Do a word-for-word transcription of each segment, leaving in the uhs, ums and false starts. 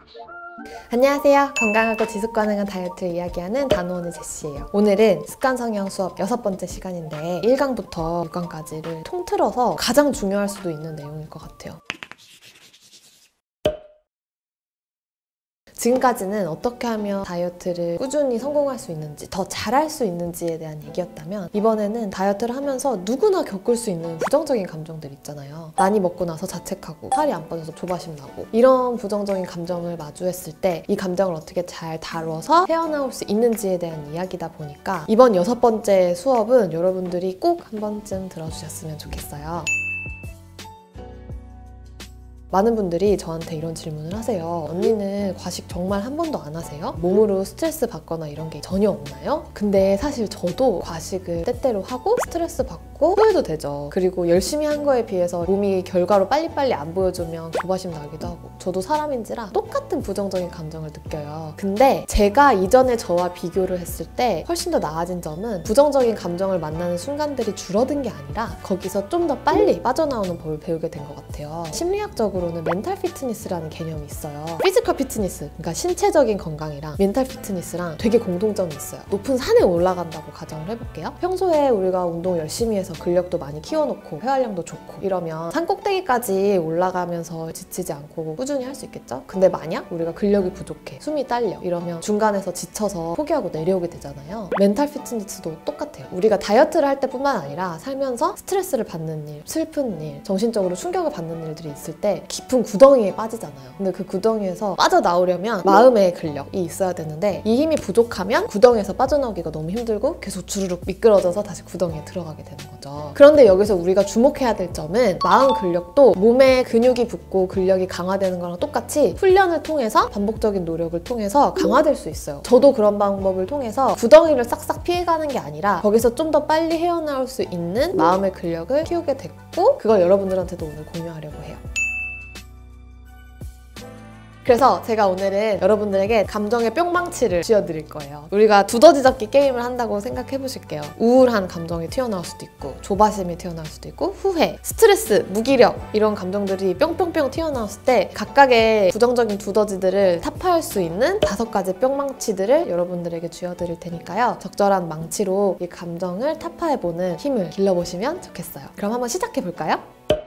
안녕하세요. 건강하고 지속가능한 다이어트를 이야기하는 단호원의 제시예요. 오늘은 습관 성형 수업 여섯 번째 시간인데 일 강부터 육 강까지를 통틀어서 가장 중요할 수도 있는 내용일 것 같아요. 지금까지는 어떻게 하면 다이어트를 꾸준히 성공할 수 있는지, 더 잘할 수 있는지에 대한 얘기였다면, 이번에는 다이어트를 하면서 누구나 겪을 수 있는 부정적인 감정들 있잖아요. 많이 먹고 나서 자책하고 살이 안 빠져서 조바심 나고, 이런 부정적인 감정을 마주했을 때 이 감정을 어떻게 잘 다뤄서 헤어나올 수 있는지에 대한 이야기다 보니까 이번 여섯 번째 수업은 여러분들이 꼭 한 번쯤 들어주셨으면 좋겠어요. 많은 분들이 저한테 이런 질문을 하세요. 언니는 과식 정말 한 번도 안 하세요? 몸으로 스트레스 받거나 이런 게 전혀 없나요? 근데 사실 저도 과식을 때때로 하고 스트레스 받고 후회도 되죠. 그리고 열심히 한 거에 비해서 몸이 결과로 빨리빨리 안 보여주면 조바심 나기도 하고, 저도 사람인지라 똑같은 부정적인 감정을 느껴요. 근데 제가 이전의 저와 비교를 했을 때 훨씬 더 나아진 점은 부정적인 감정을 만나는 순간들이 줄어든 게 아니라 거기서 좀 더 빨리 빠져나오는 법을 배우게 된 것 같아요. 심리학적으로 로는 멘탈 피트니스라는 개념이 있어요. 피지컬 피트니스, 그러니까 신체적인 건강이랑 멘탈 피트니스랑 되게 공통점이 있어요. 높은 산에 올라간다고 가정을 해볼게요. 평소에 우리가 운동 열심히 해서 근력도 많이 키워놓고 폐활량도 좋고 이러면 산 꼭대기까지 올라가면서 지치지 않고 꾸준히 할 수 있겠죠? 근데 만약 우리가 근력이 부족해, 숨이 딸려 이러면 중간에서 지쳐서 포기하고 내려오게 되잖아요. 멘탈 피트니스도 똑같아요. 우리가 다이어트를 할 때뿐만 아니라 살면서 스트레스를 받는 일, 슬픈 일, 정신적으로 충격을 받는 일들이 있을 때 깊은 구덩이에 빠지잖아요. 근데 그 구덩이에서 빠져나오려면 마음의 근력이 있어야 되는데 이 힘이 부족하면 구덩이에서 빠져나오기가 너무 힘들고 계속 주르륵 미끄러져서 다시 구덩이에 들어가게 되는 거죠. 그런데 여기서 우리가 주목해야 될 점은 마음 근력도 몸에 근육이 붙고 근력이 강화되는 거랑 똑같이 훈련을 통해서 반복적인 노력을 통해서 강화될 수 있어요. 저도 그런 방법을 통해서 구덩이를 싹싹 피해가는 게 아니라 거기서 좀 더 빨리 헤어나올 수 있는 마음의 근력을 키우게 됐고, 그걸 여러분들한테도 오늘 공유하려고 해요. 그래서 제가 오늘은 여러분들에게 감정의 뿅망치를 쥐어드릴 거예요. 우리가 두더지잡기 게임을 한다고 생각해 보실게요. 우울한 감정이 튀어나올 수도 있고, 조바심이 튀어나올 수도 있고, 후회, 스트레스, 무기력 이런 감정들이 뿅뿅뿅 튀어나왔을 때 각각의 부정적인 두더지들을 타파할 수 있는 다섯 가지 뿅망치들을 여러분들에게 쥐어드릴 테니까요. 적절한 망치로 이 감정을 타파해보는 힘을 길러보시면 좋겠어요. 그럼 한번 시작해 볼까요?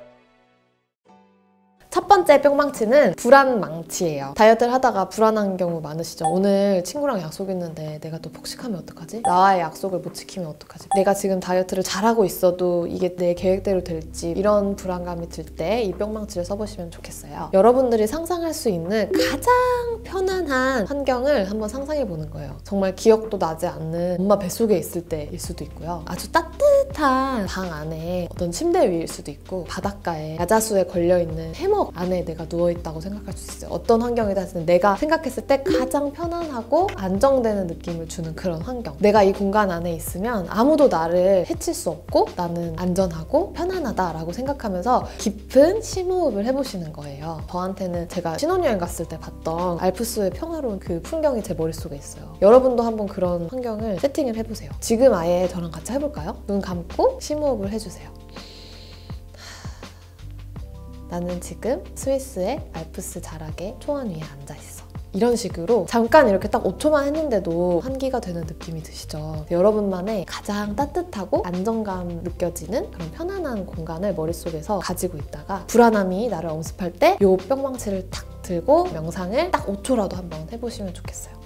첫 번째 뿅망치는 불안망치예요. 다이어트를 하다가 불안한 경우 많으시죠? 오늘 친구랑 약속 있는데 내가 또 폭식하면 어떡하지? 나와의 약속을 못 지키면 어떡하지? 내가 지금 다이어트를 잘하고 있어도 이게 내 계획대로 될지, 이런 불안감이 들 때 이 뿅망치를 써보시면 좋겠어요. 여러분들이 상상할 수 있는 가장 편안한 환경을 한번 상상해보는 거예요. 정말 기억도 나지 않는 엄마 뱃속에 있을 때일 수도 있고요. 아주 따뜻한 방 안에 어떤 침대 위일 수도 있고, 바닷가에 야자수에 걸려있는 해먹 안에 내가 누워있다고 생각할 수 있어요. 어떤 환경이든 내가 생각했을 때 가장 편안하고 안정되는 느낌을 주는 그런 환경. 내가 이 공간 안에 있으면 아무도 나를 해칠 수 없고 나는 안전하고 편안하다라고 생각하면서 깊은 심호흡을 해보시는 거예요. 저한테는 제가 신혼여행 갔을 때 봤던 알프스의 평화로운 그 풍경이 제 머릿속에 있어요. 여러분도 한번 그런 환경을 세팅을 해보세요. 지금 아예 저랑 같이 해볼까요? 눈 감고 심호흡을 해주세요. 나는 지금 스위스의 알프스 자락의 초원 위에 앉아있어. 이런 식으로 잠깐 이렇게 딱 오 초만 했는데도 환기가 되는 느낌이 드시죠? 여러분만의 가장 따뜻하고 안정감 느껴지는 그런 편안한 공간을 머릿속에서 가지고 있다가 불안함이 나를 엄습할 때 이 뿅망치를 탁 들고 명상을 딱 오 초라도 한번 해보시면 좋겠어요.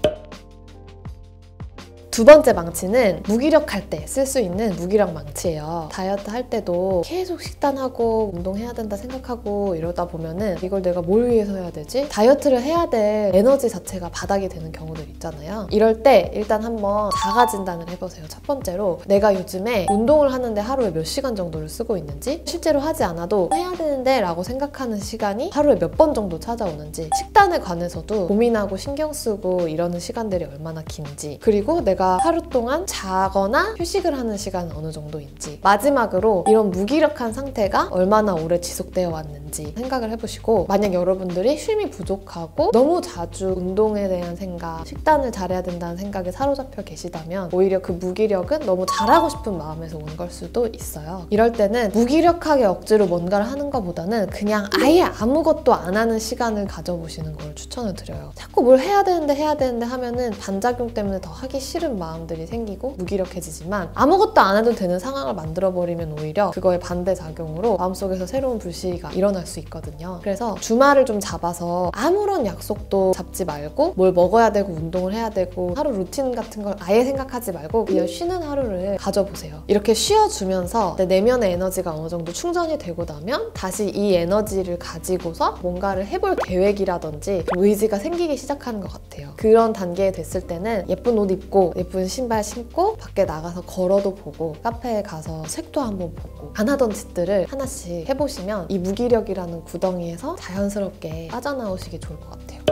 두 번째 망치는 무기력할 때 쓸 수 있는 무기력 망치예요. 다이어트 할 때도 계속 식단하고 운동해야 된다 생각하고 이러다 보면은 이걸 내가 뭘 위해서 해야 되지? 다이어트를 해야 될 에너지 자체가 바닥이 되는 경우들 있잖아요. 이럴 때 일단 한번 자가 진단을 해보세요. 첫 번째로 내가 요즘에 운동을 하는데 하루에 몇 시간 정도를 쓰고 있는지, 실제로 하지 않아도 해야 되는데 라고 생각하는 시간이 하루에 몇 번 정도 찾아오는지, 식단에 관해서도 고민하고 신경 쓰고 이러는 시간들이 얼마나 긴지, 그리고 내가 내가 하루 동안 자거나 휴식을 하는 시간은 어느 정도인지, 마지막으로 이런 무기력한 상태가 얼마나 오래 지속되어 왔는지 생각을 해보시고, 만약 여러분들이 쉼이 부족하고 너무 자주 운동에 대한 생각, 식단을 잘해야 된다는 생각에 사로잡혀 계시다면 오히려 그 무기력은 너무 잘하고 싶은 마음에서 온 걸 수도 있어요. 이럴 때는 무기력하게 억지로 뭔가를 하는 것보다는 그냥 아예 아무것도 안 하는 시간을 가져보시는 걸 추천을 드려요. 자꾸 뭘 해야 되는데 해야 되는데 하면은 반작용 때문에 더 하기 싫은 마음들이 생기고 무기력해지지만, 아무것도 안 해도 되는 상황을 만들어버리면 오히려 그거의 반대작용으로 마음속에서 새로운 불씨가 일어날 수 있거든요. 그래서 주말을 좀 잡아서 아무런 약속도 잡지 말고 뭘 먹어야 되고 운동을 해야 되고 하루 루틴 같은 걸 아예 생각하지 말고 그냥 쉬는 하루를 가져보세요. 이렇게 쉬어주면서 내 내면의 에너지가 어느 정도 충전이 되고 나면 다시 이 에너지를 가지고서 뭔가를 해볼 계획이라든지 의지가 생기기 시작하는 것 같아요. 그런 단계에 됐을 때는 예쁜 옷 입고 예쁜 신발 신고 밖에 나가서 걸어도 보고 카페에 가서 책도 한번 보고 안 하던 짓들을 하나씩 해보시면 이 무기력이라는 구덩이에서 자연스럽게 빠져나오시기 좋을 것 같아요.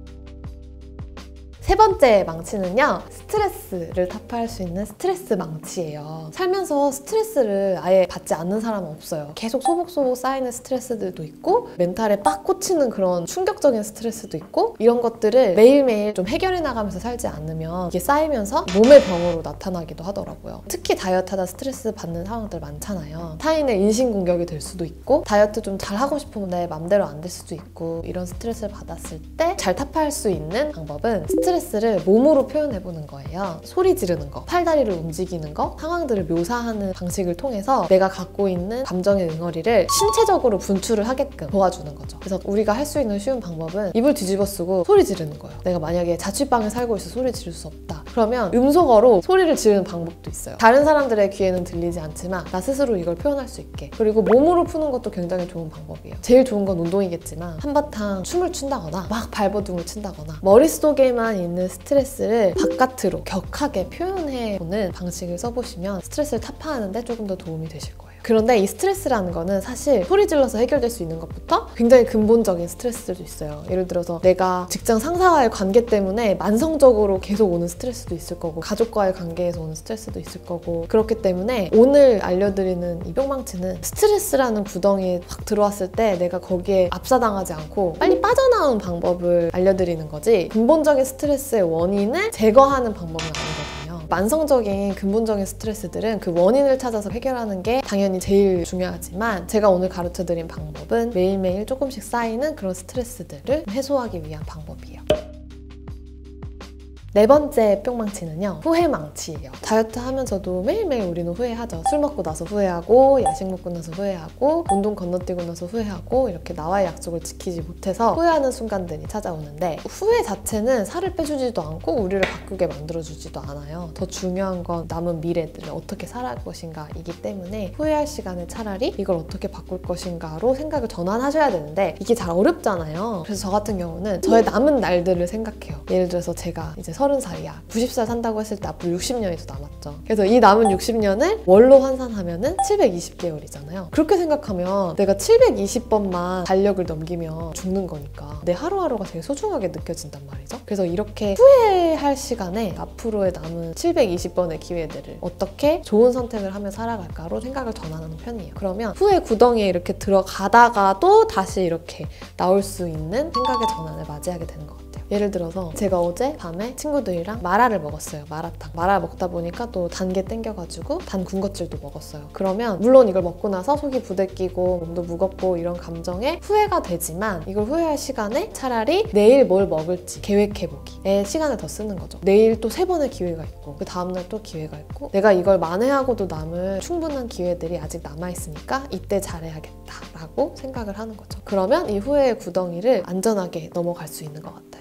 세 번째 망치는요, 스트레스를 타파할 수 있는 스트레스 망치예요. 살면서 스트레스를 아예 받지 않는 사람은 없어요. 계속 소복소복 쌓이는 스트레스들도 있고 멘탈에 빡 꽂히는 그런 충격적인 스트레스도 있고, 이런 것들을 매일매일 좀 해결해 나가면서 살지 않으면 이게 쌓이면서 몸의 병으로 나타나기도 하더라고요. 특히 다이어트하다 스트레스 받는 상황들 많잖아요. 타인의 인신공격이 될 수도 있고, 다이어트 좀 잘하고 싶은데 맘대로 안 될 수도 있고, 이런 스트레스를 받았을 때 잘 타파할 수 있는 방법은 스트레스 스트레스를 몸으로 표현해보는 거예요. 소리 지르는 거, 팔다리를 움직이는 거, 상황들을 묘사하는 방식을 통해서 내가 갖고 있는 감정의 응어리를 신체적으로 분출을 하게끔 도와주는 거죠. 그래서 우리가 할 수 있는 쉬운 방법은 입을 뒤집어 쓰고 소리 지르는 거예요. 내가 만약에 자취방에 살고 있어 소리 지를 수 없다. 그러면 음소거로 소리를 지르는 방법도 있어요. 다른 사람들의 귀에는 들리지 않지만 나 스스로 이걸 표현할 수 있게. 그리고 몸으로 푸는 것도 굉장히 좋은 방법이에요. 제일 좋은 건 운동이겠지만 한바탕 춤을 춘다거나 막 발버둥을 친다거나 머릿속에만 있는 스트레스를 바깥으로 격하게 표현해보는 방식을 써보시면 스트레스를 타파하는데 조금 더 도움이 되실 거예요. 그런데 이 스트레스라는 거는 사실 소리 질러서 해결될 수 있는 것부터 굉장히 근본적인 스트레스들도 있어요. 예를 들어서 내가 직장 상사와의 관계 때문에 만성적으로 계속 오는 스트레스도 있을 거고, 가족과의 관계에서 오는 스트레스도 있을 거고, 그렇기 때문에 오늘 알려드리는 이 뿅망치는 스트레스라는 구덩이에 확 들어왔을 때 내가 거기에 압사당하지 않고 빨리 빠져나오는 방법을 알려드리는 거지, 근본적인 스트레스의 원인을 제거하는 방법은 아니거든요. 만성적인 근본적인 스트레스들은 그 원인을 찾아서 해결하는 게 당연히 제일 중요하지만, 제가 오늘 가르쳐드린 방법은 매일매일 조금씩 쌓이는 그런 스트레스들을 해소하기 위한 방법이에요. 네 번째 뿅망치는요, 후회망치예요. 다이어트 하면서도 매일매일 우리는 후회하죠. 술 먹고 나서 후회하고, 야식 먹고 나서 후회하고, 운동 건너뛰고 나서 후회하고, 이렇게 나와의 약속을 지키지 못해서 후회하는 순간들이 찾아오는데, 후회 자체는 살을 빼주지도 않고 우리를 바꾸게 만들어주지도 않아요. 더 중요한 건 남은 미래들을 어떻게 살아갈 것인가 이기 때문에 후회할 시간에 차라리 이걸 어떻게 바꿀 것인가로 생각을 전환하셔야 되는데, 이게 잘 어렵잖아요. 그래서 저 같은 경우는 저의 남은 날들을 생각해요. 예를 들어서 제가 이제 서른 살이야. 구십 살 산다고 했을 때 앞으로 육십 년이 더 남았죠. 그래서 이 남은 육십 년을 월로 환산하면은 칠백이십 개월이잖아요. 그렇게 생각하면 내가 칠백이십 번만 달력을 넘기면 죽는 거니까 내 하루하루가 되게 소중하게 느껴진단 말이죠. 그래서 이렇게 후회할 시간에 앞으로의 남은 칠백이십 번의 기회들을 어떻게 좋은 선택을 하며 살아갈까로 생각을 전환하는 편이에요. 그러면 후회 구덩이에 이렇게 들어가다가도 다시 이렇게 나올 수 있는 생각의 전환을 맞이하게 되는 것 같아요. 예를 들어서 제가 어제 밤에 친구들이랑 마라를 먹었어요. 마라탕. 마라 먹다 보니까 또 단 게 땡겨가지고 단 군것질도 먹었어요. 그러면 물론 이걸 먹고 나서 속이 부대끼고 몸도 무겁고 이런 감정에 후회가 되지만, 이걸 후회할 시간에 차라리 내일 뭘 먹을지 계획해보기에 시간을 더 쓰는 거죠. 내일 또 세 번의 기회가 있고 그 다음날 또 기회가 있고, 내가 이걸 만회하고도 남을 충분한 기회들이 아직 남아있으니까 이때 잘해야겠다라고 생각을 하는 거죠. 그러면 이 후회의 구덩이를 안전하게 넘어갈 수 있는 것 같아요.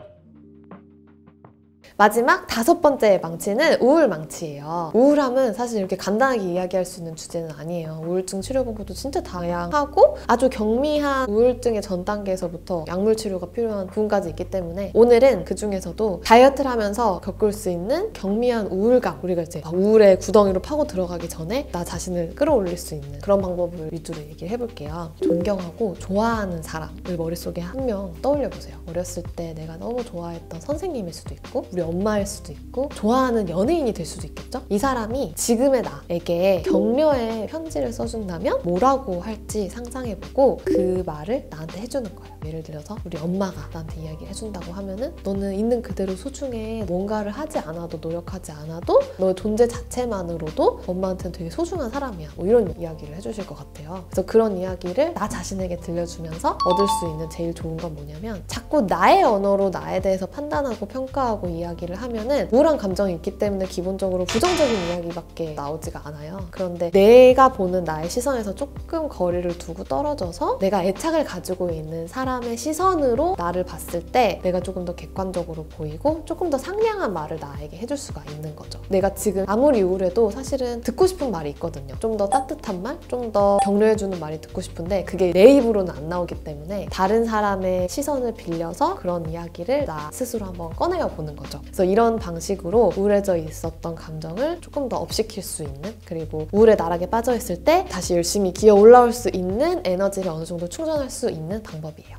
마지막 다섯 번째 망치는 우울망치예요. 우울함은 사실 이렇게 간단하게 이야기할 수 있는 주제는 아니에요. 우울증 치료 방법도 진짜 다양하고 아주 경미한 우울증의 전 단계에서부터 약물 치료가 필요한 부분까지 있기 때문에, 오늘은 그 중에서도 다이어트를 하면서 겪을 수 있는 경미한 우울감, 우리가 이제 우울의 구덩이로 파고 들어가기 전에 나 자신을 끌어올릴 수 있는 그런 방법을 위주로 얘기를 해볼게요. 존경하고 좋아하는 사람을 머릿속에 한 명 떠올려 보세요. 어렸을 때 내가 너무 좋아했던 선생님일 수도 있고, 우리 엄마일 수도 있고 좋아하는 연예인이 될 수도 있겠죠? 이 사람이 지금의 나에게 격려의 편지를 써준다면 뭐라고 할지 상상해보고 그 말을 나한테 해주는 거예요. 예를 들어서 우리 엄마가 나한테 이야기를 해준다고 하면은 너는 있는 그대로 소중해. 뭔가를 하지 않아도 노력하지 않아도 너의 존재 자체만으로도 엄마한테는 되게 소중한 사람이야. 뭐 이런 이야기를 해주실 것 같아요. 그래서 그런 이야기를 나 자신에게 들려주면서 얻을 수 있는 제일 좋은 건 뭐냐면 자꾸 나의 언어로 나에 대해서 판단하고 평가하고 이야기를 하면은 우울한 감정이 있기 때문에 기본적으로 부정적인 이야기밖에 나오지가 않아요. 그런데 내가 보는 나의 시선에서 조금 거리를 두고 떨어져서 내가 애착을 가지고 있는 사람의 시선으로 나를 봤을 때 내가 조금 더 객관적으로 보이고 조금 더 상냥한 말을 나에게 해줄 수가 있는 거죠. 내가 지금 아무리 우울해도 사실은 듣고 싶은 말이 있거든요. 좀 더 따뜻한 말, 좀 더 격려해주는 말이 듣고 싶은데 그게 내 입으로는 안 나오기 때문에 다른 사람의 시선을 빌려서 그런 이야기를 나 스스로 한번 꺼내어 보는 거죠. 그래서 이런 방식으로 우울해져 있었던 감정을 조금 더 업시킬 수 있는, 그리고 우울의 나락에 빠져 있을 때 다시 열심히 기어 올라올 수 있는 에너지를 어느 정도 충전할 수 있는 방법이에요.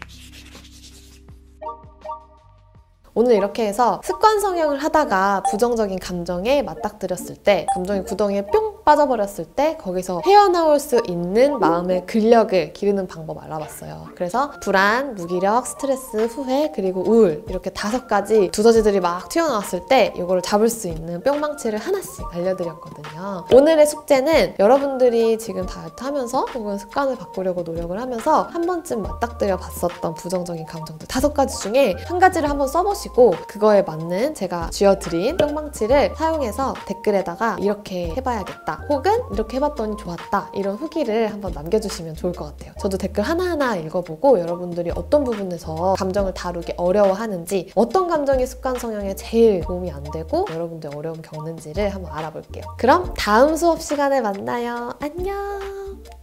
오늘 이렇게 해서 습관 성형을 하다가 부정적인 감정에 맞닥뜨렸을 때, 감정의 구덩이에 뿅 빠져버렸을 때 거기서 헤어나올 수 있는 마음의 근력을 기르는 방법 알아봤어요. 그래서 불안, 무기력, 스트레스, 후회, 그리고 우울, 이렇게 다섯 가지 두더지들이 막 튀어나왔을 때 이거를 잡을 수 있는 뿅망치를 하나씩 알려드렸거든요. 오늘의 숙제는 여러분들이 지금 다이어트 하면서 혹은 습관을 바꾸려고 노력을 하면서 한 번쯤 맞닥뜨려 봤었던 부정적인 감정들 다섯 가지 중에 한 가지를 한번 써보시고 그거에 맞는 제가 쥐어드린 뿅망치를 사용해서 댓글에다가 이렇게 해봐야겠다 혹은 이렇게 해봤더니 좋았다 이런 후기를 한번 남겨주시면 좋을 것 같아요. 저도 댓글 하나하나 읽어보고 여러분들이 어떤 부분에서 감정을 다루기 어려워하는지, 어떤 감정이 습관 성형에 제일 도움이 안 되고 여러분들 어려움 겪는지를 한번 알아볼게요. 그럼 다음 수업 시간에 만나요. 안녕.